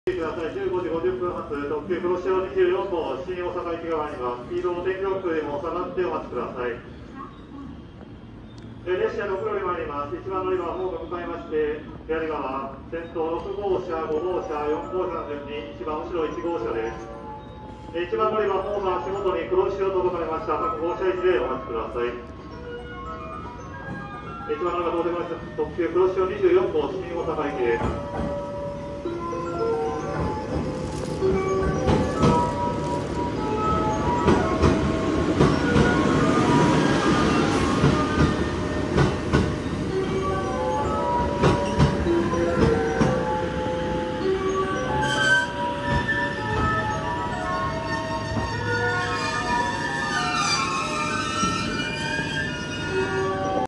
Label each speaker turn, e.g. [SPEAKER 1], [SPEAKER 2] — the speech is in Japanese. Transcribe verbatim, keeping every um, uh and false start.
[SPEAKER 1] ください。じゅうごじごじゅっぷん発、特急黒潮にじゅうよん号、新大阪駅側には、スピードを電気ロックよりも下がってお待ちください。列車ろく両に参ります。いちばん乗り場はホーム向かいまして、左側、先頭ろく号車、ご号車、よん号車の順に、一番後ろいち号車です。いちばん乗り場、ホーム足元に黒潮と書かれました。各号車位置でお待ちください。いちばん乗り場到着ました。特急黒潮にじゅうよん号、新大阪駅です。